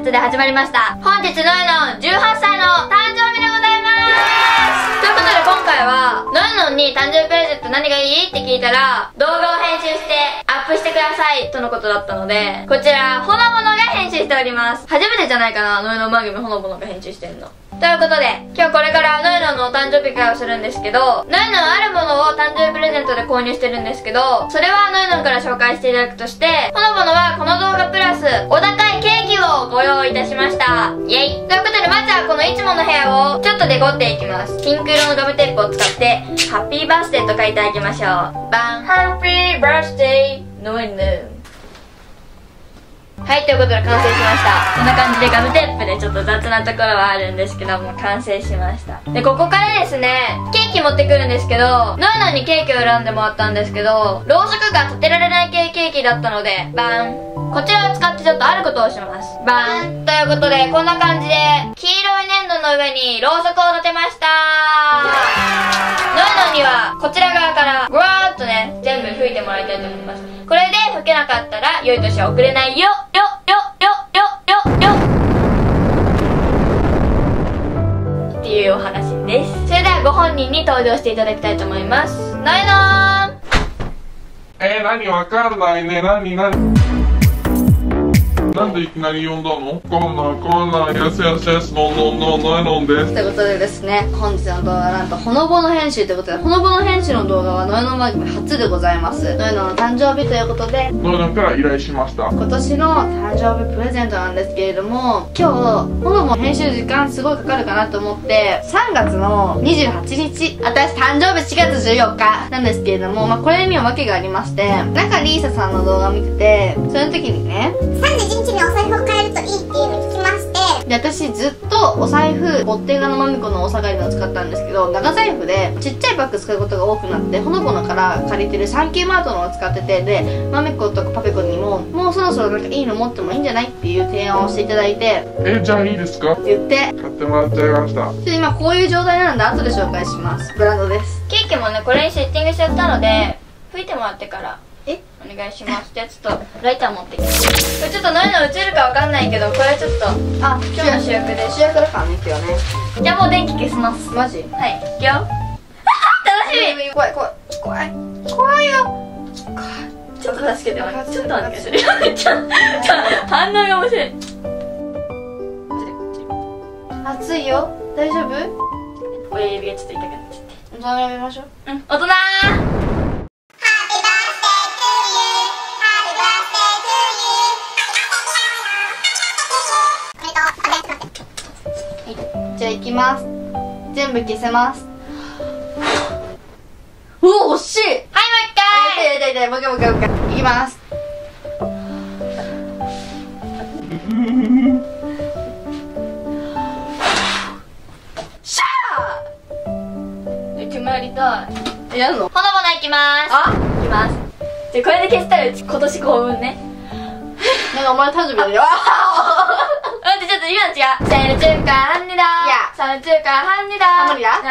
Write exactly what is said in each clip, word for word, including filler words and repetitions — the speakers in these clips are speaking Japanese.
トで始まりました。本日ノエのじゅうはっさいの誕生日でございます。ということで今回はノエノンに誕生日プレゼント何がいいって聞いたら、動画を編集してアップしてくださいとのことだったので、こちらほのぼのが編集しております。初めてじゃないかな、ノエノン番組ほのぼのが編集してんの。ということで今日これからノエノンのお誕生日会をするんですけど、ノエノンあるものを誕生日プレゼントで購入してるんですけど、それはノエノンから紹介していただくとして、ほのぼのはこの動画プラスお高いケーキをご用意いたしました。イエイ。ということでまずはこのいつもの部屋をちょっとデコっていきます。ピンク色のガムテープを使ってハッピーバースデーと書いてあげましょう。バン。ハッピーバースデーノエノン。はい、ということで完成しました。こんな感じでガムテープでちょっと雑なところはあるんですけども、完成しました。で、ここからですね、ケーキ持ってくるんですけど、ノエノンにケーキを選んでもらったんですけど、ろうそくが立てられない系ケーキだったので、バン。こちらを使ってちょっとあることをします。バン。ということで、こんな感じで、黄色い粘土の上にろうそくを立てました。ノエノンには、こちら側から、ぐわーっとね、全部吹いてもらいたいと思います。これで吹けなかったら、良い年は送れないよ。よよよよよよっていうお話です。それではご本人に登場していただきたいと思います。ノエノン。 えー、何わかんないね。何何なんでいきなり呼んだの？こんなこんなやすやすやすのののノエノンです。 ということでですね、本日の動画はなんとほのぼの編集ということで、ほのぼの編集の動画はノエノン番組初でございます。ノエノンの誕生日ということで、 ノエノンから依頼しました。 今年の誕生日プレゼントなんですけれども、今日ほのぼの編集時間すごいかかるかなと思って、さんがつのにじゅうはちにち、私誕生日しがつじゅうよっかなんですけれども、まあこれには訳がありまして、中リーサさんの動画を見てて、その時にね、 さんじゅういちにちにお財布を変えるといいっていうのを聞きまして、 で私ずっとお財布ボッテガのマミコのお下がりのを使ったんですけど、長財布でちっちゃいバッグ使うことが多くなって、ほのぼのから借りてるサンキューマートのを使ってて、でマミコとかパペコにももうそろそろなんかいいの持ってもいいんじゃないっていう提案をしていただいて、 え、じゃあいいですかって言って買ってもらっちゃいました。 で今こういう状態なので後で紹介します。ブランドです。 ケーキもね、これにセッティングしちゃったので、吹いてもらってからえお願いします。じゃあちょっとライター持ってきて。これちょっとノエノン映るかわかんないけど、これはちょっとあ、 今日の主役です。 主役だからね今日ね。 じゃあもう電気消します。 マジ？ はい、いくよ。楽しみ。 怖い怖い怖い怖いよ。 ちょっと助けてもらって、ちょっとお願いするよ。めっちゃ反応が面白い。 熱いよ。大丈夫？ 親指がちょっと痛くなっちゃって。 大人やめましょう。 うん、大人ー。 じゃあ行きます。全部消せます。おお、惜しい。はい、もう一回。痛い痛い痛い、もう一回もう一回もう一回。いきます。シャー。 うちもやりたい。 やるの？ ほのぼのいきまーす。 あ？ いきます。じゃあこれで消したらうち今年幸運ね。 なんかお前誕生日だよ。 待って、ちょっと今の違う。生日축하합니다。 いや。 生日축하합니다。 あ、無理だ。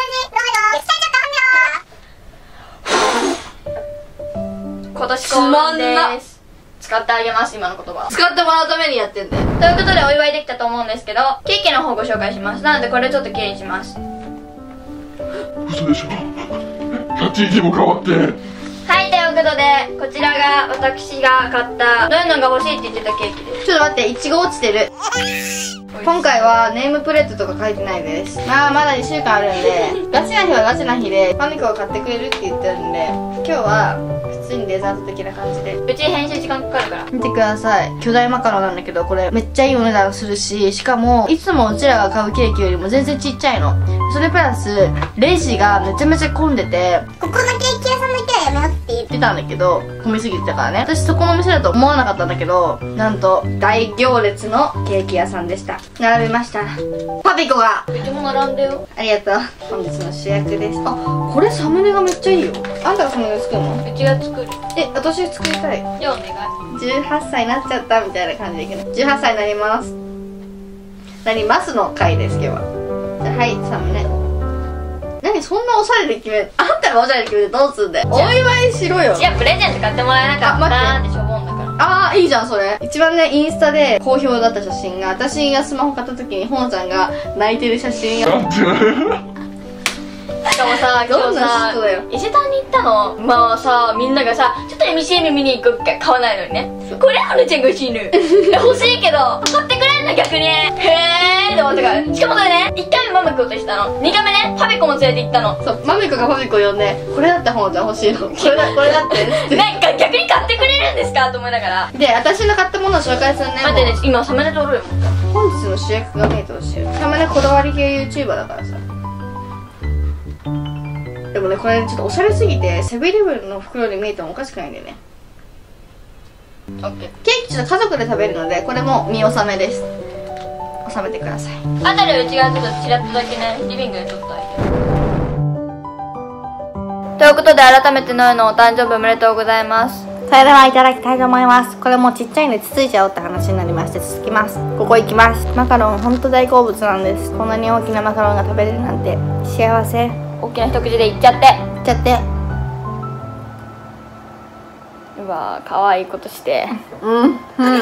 今年幸運です。使ってあげます、今の言葉。 使ってもらうためにやってんだよ。 ということでお祝いできたと思うんですけど、ケーキの方ご紹介します。なのでこれちょっときれいにします。 嘘でしょ。立ち位置も変わって。 はい、ということでこちらが私が買ったノエノンが欲しいって言ってたケーキです。 ちょっと待って、いちご落ちてる。今回はネームプレートとか書いてないです。まあまだにしゅうかんあるんで、ガチな日はガチな日でマミコが買ってくれるって言ってるんで、今日は普通にデザート的な感じで。 うち編集時間かかるから見てください。巨大マカロンなんだけど、これめっちゃいいお値段するし、しかもいつもうちらが買うケーキよりも全然ちっちゃいの。それプラスレジがめちゃめちゃ混んでて、 ここのケーキ屋さんだけはやめようって言って言ってたんだけど、混みすぎてたからね。私そこの店だと思わなかったんだけど、なんと大行列のケーキ屋さんでした。並びました。パピコが。 うちも並んでよ。 ありがとう。本日の主役です。あ、これサムネがめっちゃいいよ。あんたがサムネ作るの？ うちが作る。 え、私作りたい。 じゃあお願い。 じゅうはっさいになっちゃったみたいな感じでいくね。じゅうはっさいになります。なりますの回です、今日は。じゃあ、はい、サムネ。何そんなおしゃれで決める？あんたがおしゃれで決めてどうすんだよ。お祝いしろよ。 いや、プレゼント買ってもらえなかったーってしょぼんだから。 ああいいじゃんそれ。一番ねインスタで好評だった写真が、私がスマホ買った時にほのちゃんが泣いてる写真が。 なんてしかもさ、今日どんなさ人だよ、 伊勢丹に行ったの。まあさ、みんながさ、ちょっと エムシーエム 見に行くって買わないのにね。これはるちゃんが欲しいの。欲しいけど、買ってくれんの逆に。へーって思ったから。しかもそれね、いっかいめママコとしたの。にかいめね、ファビコも連れて行ったの。 そう、マミコがファビコ呼んで、これだってほのちゃん欲しいの。これだ、これだってなんか逆に買ってくれるんですかと思いながら。 で、私の買ったものを紹介するね。 待ってね、今サムネ撮るよ。 本日の主役が見えてほしいよ。たまにこだわり系 YouTuber だからさ。でもね、これちょっとおしゃれすぎてセブンイレブンの袋に見えてもおかしくないんだよね。 オッケー。 ケーキちょっと家族で食べるので、これも見納めです。収めてください。 あたりうちがちょっとちらっとだけね、リビングで撮ったいということで、改めてノエのお誕生日おめでとうございます。 それではいただきたいと思います。これもうちっちゃいんでつついちゃおうって話になりまして、続きます。ここ行きます。マカロンほんと大好物なんです。こんなに大きなマカロンが食べれるなんて幸せ。 大きな一口でいっちゃって。 いっちゃって。 うわー、可愛いことして。 うんうん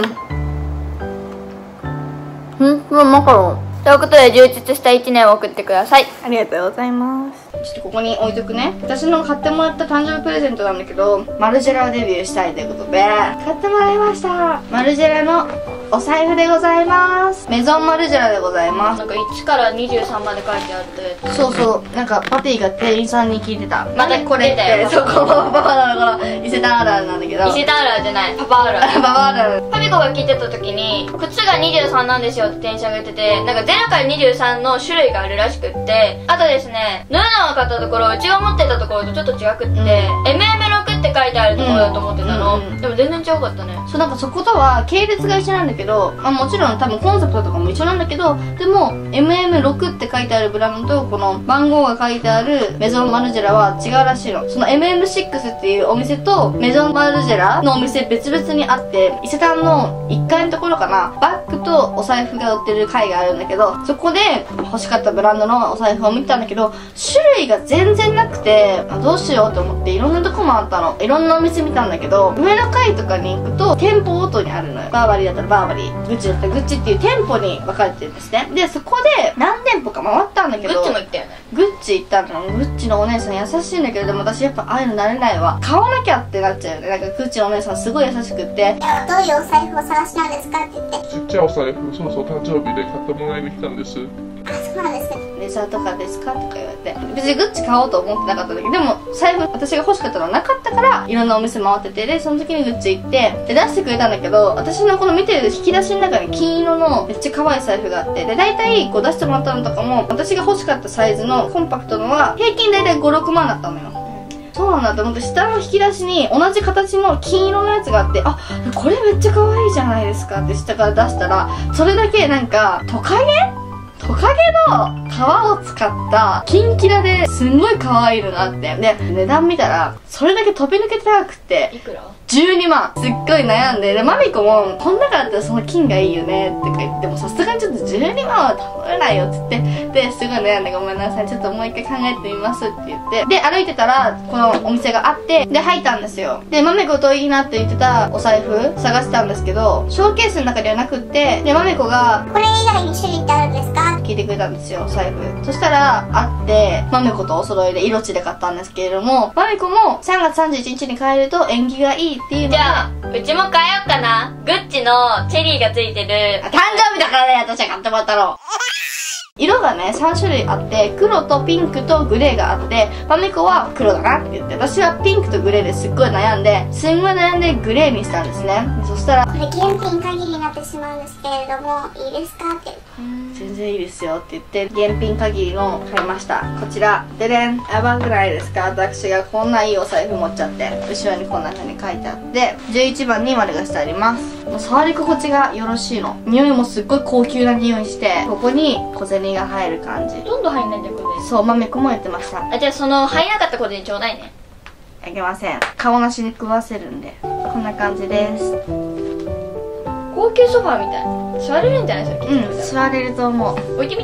うんこれマカロン。 ということで、充実したいちねんを送ってください。 ありがとうございます。ちょっとここに置いとくね。私の買ってもらった誕生日プレゼントなんだけど、マルジェラをデビューしたいということで買ってもらいました。マルジェラのお財布でございます。メゾンマルジェラでございます。 なんかいちからにじゅうさんまで書いてあって。 そうそう、なんかパティが店員さんに聞いてた。 またこれって出たよそこパパなのこの伊勢丹あるあるなんだけど、 伊勢丹あるあるじゃない、パパあるある。 パパあるある。 ファミコが聞いてた時に、靴がにじゅうさんなんですよって店員さんが言ってて、なんかゼロからにじゅうさんの種類があるらしくって、あとですね、ヌーノが買ったところ、うちが持ってたところとちょっと違くって、 うん、 エムエムろく って書いてあるところだと思ってたの、 うんうんうん、 でも全然違かったね。 そう、なんかそことは系列が一緒なんだけど、まあ、もちろん多分コンセプトとかも一緒なんだけど、でも エムエムろく って書いてあるブランドとこの番号が書いてあるメゾンマルジェラは違うらしいの。その エムエムろく っていうお店とメゾンマルジェラのお店別々にあって、伊勢丹のいっかいのところかな、バッグとお財布が売ってる階があるんだけど、そこで欲しかったブランドのお財布を見たんだけど、種類が全然なくて、あどうしようと思っていろんなとこもあったの。いろんなお店見たんだけど、上の階とかに行くと店舗ごとにあるのよ。バーバリーだったらバーバリー、グッチだったらグッチっていう店舗に分かれてるんですね。でそこで何店舗か回ったんだけど、 グッチも行ったよね。 グッチ行ったの。グッチのお姉さん優しいんだけど、でも私やっぱああいうの慣れないわ。買わなきゃってなっちゃうよね。なんかグッチのお姉さんすごい優しくって、 どういうお財布を探しなんですかって言って、 ちっちゃいお財布、そうそう誕生日で買ってもらいに来たんです。 あ、そうなんですね。 レザーとかですかとか言われて、別にグッチ買おうと思ってなかったんだけど、でも財布私が欲しかったのはなかったからいろんなお店回ってて、でその時にグッチ行ってで出してくれたんだけど、私のこの見てる引き出しの中に金色のめっちゃ可愛い財布があって、で大体こう出してもらったのとかも私が欲しかったサイズのコンパクトのは平均大体ごろくまんだったのよ。そうなんだと思って、下の引き出しに同じ形の金色のやつがあって、あこれめっちゃ可愛いじゃないですかって下から出したら、それだけなんかトカゲトカゲの皮を使ったキンキラですんごい可愛いのがあって、で値段見たらそれだけ飛び抜けて高くっていくら？ じゅうにまん。すっごい悩んで、でマミコもこん中だったらその金がいいよねって言っても、さすがにちょっとじゅうにまんは頼めないよって言って、ですごい悩んで、ごめんなさいちょっともう一回考えてみますって言って、で歩いてたらこのお店があって、で入ったんですよ。でマミコといいなって言ってたお財布探してたんですけど、ショーケースの中ではなくって、でマミコがこれ以外に種類ってあるんですか聞いてくれたんですよ、財布。そしたらあって、マミコとお揃いで色地で買ったんですけれども、マミコもさんがつさんじゅういちにちに買えると縁起がいいっていうので、 じゃあうちも買えようかな。グッチのチェリーがついてる。 誕生日だからね、私は買ってもらったの。色がねさんしゅるいあって、黒とピンクとグレーがあって、マミコは黒だなって言って、私はピンクとグレーですっごい悩んですんごい悩んでグレーにしたんですね。そしたらこれ現品限りになってしまうんですけれどもいいですかって、 全然いいですよって言って現品限りの買いました。こちらででん、やばくないですか、私がこんないいお財布持っちゃって、後ろにこんな風に書いてあって、じゅういちばんに丸がしてあります。もう触り心地がよろしいの。匂いもすっごい高級な匂いして、ここに小銭が入る感じ。 ほとんど入んないんだよ、これ。 そう、マミコも言ってました。 あ、じゃあその入らなかったことにちょうだいね。 あげません、顔なしに食わせるんで。こんな感じです。 高級ソファーみたい。座れるんじゃないそれ？ うん、座れると思う。 置いてみていい？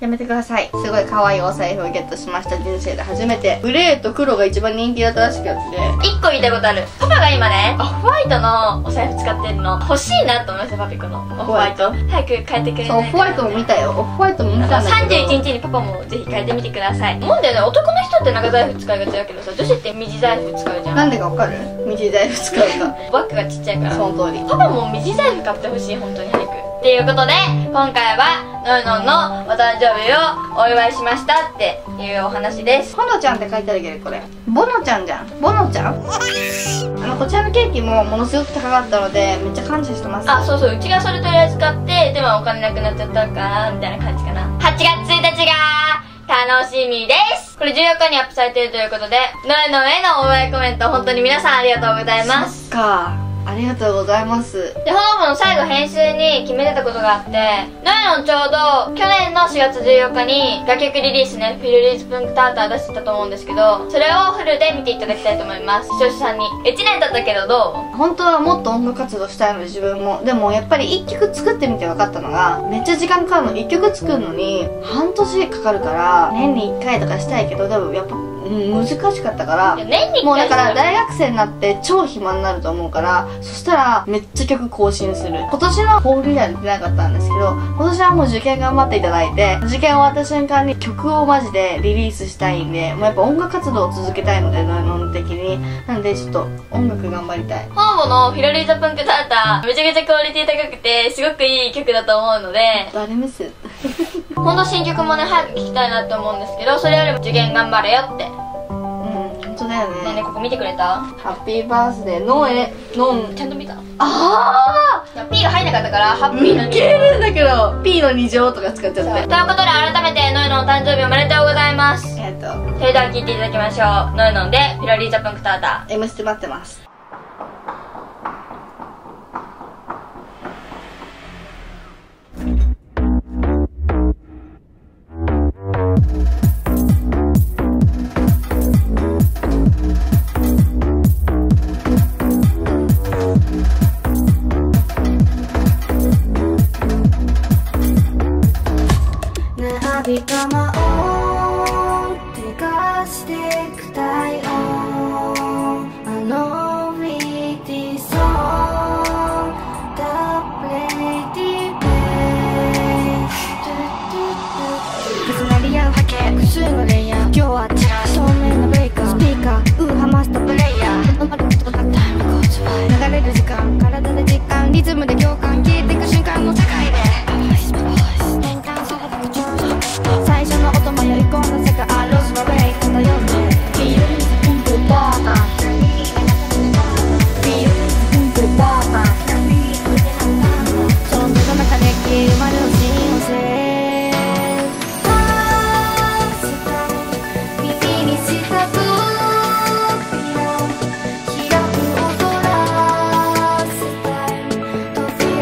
やめてください。すごい可愛いお財布をゲットしました。人生で初めて。グレーと黒が一番人気だったらしくて、 一個言いたいことある。パパが今ね、オフホワイトのお財布使ってるの欲しいなと思いました。パピコのオフホワイト早く変えてくれないかな。 そう、オフホワイトも見たよ。オフホワイトも見たんだけど、 さんじゅういちにちにパパもぜひ変えてみてください。思うんだよね、男の人って長財布使いがちだけどさ、女子って右財布使うじゃん。 なんでかわかる？右財布使うか。 バッグがちっちゃいから。 その通り。 パパも右財布買ってほしい、本当に早く。っていうことで、今回はのいのんのお誕生日をお祝いしましたっていうお話です。 ほのちゃんって書いてあるけど、これボノちゃんじゃん。ボノちゃん。あのこちらのケーキもものすごく高かったのでめっちゃ感謝してます。 あ、そうそう、うちがそれとりあえず買って、でもお金なくなっちゃったからみたいな感じかな。はちがつついたちが楽しみです。これじゅうよっかにアップされているということで、のいのんへのお祝いコメント本当に皆さんありがとうございます。 そっか、ありがとうございます。 で、ほのぼの最後編集に決めてたことがあって、のいのんちょうど去年のしがつじゅうよっかに楽曲リリースね、フィルリーズプンクターター出してたと思うんですけど、それをフルで見ていただきたいと思います。視聴者さんに。いちねん経ったけどどう？ 本当はもっと音楽活動したいので自分も。でもやっぱりいっきょく作ってみて分かったのが、めっちゃ時間かかるの。いっきょく作るのに半年かかるから、年にいっかいとかしたいけど、でもやっぱうん難しかったから、 年にいっかいもうだから大学生になって超暇になると思うから、そしたらめっちゃ曲更新する。今年のホール以来出てなかったんですけど、今年はもう受験頑張っていただいて、受験終わった瞬間に曲をマジでリリースしたいんで、もうやっぱ音楽活動を続けたいので、ノイノン的に。なのでちょっと音楽頑張りたい。 ほのぼのフィルリーズプンクターターめちゃくちゃクオリティ高くてすごくいい曲だと思うので、 誰目線ほんと新曲もね早く聴きたいなって思うんですけど、それよりも受験頑張れよって。 本当だよね。 ねえねえ、ここ見てくれた？ ハッピーバースデーのえのん。 ちゃんと見た？ あいや P が入んなかったからハッーピーのウケるんだけど P のに乗とか使っちゃって。 ということで改めてのいのんお誕生日おめでとうございます。 えっとそれでは聴いていただきましょう。のいのんでフィラリーザプンクターター。 M ステ待ってます。 ビカマを手がしてく体温あのウィーティーソンダブレイディベイ重なり合う波形複数のレイヤー今日はチラ透明なブレイカースピーカーウーハマスタプレイヤー流れる時間体で実感リズムで共感消えてく瞬間の世界で最初の音迷い込んだ世界あロスのレイ漂ってフィールズンプバーターフィールズンプバーターその中で消えまるの幸せ耳にした扉開く音らせたい扉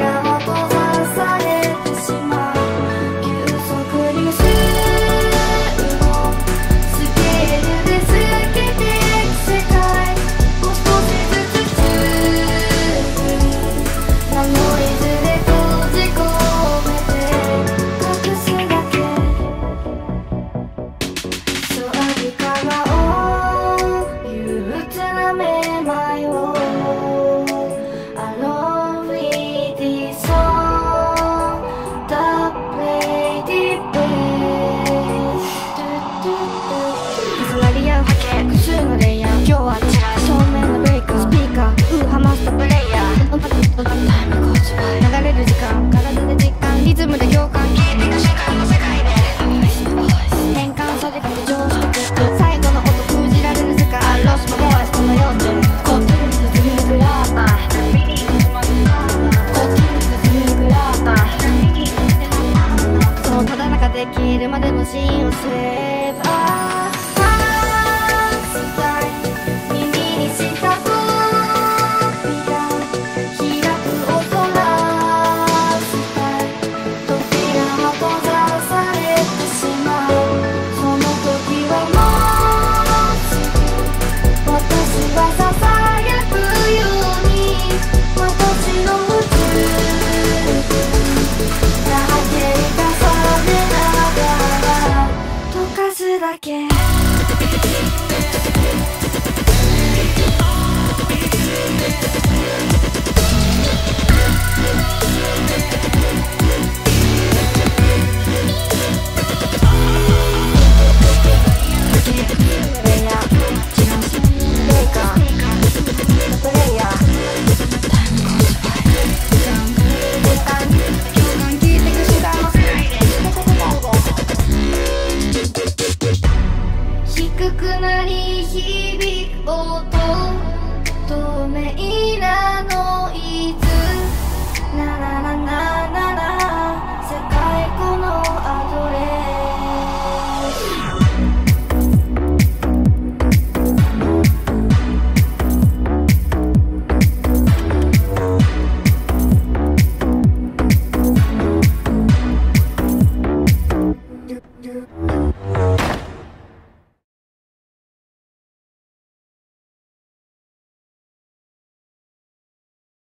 くなり響く音、透明なノイズ、なななななな、世界このアドレス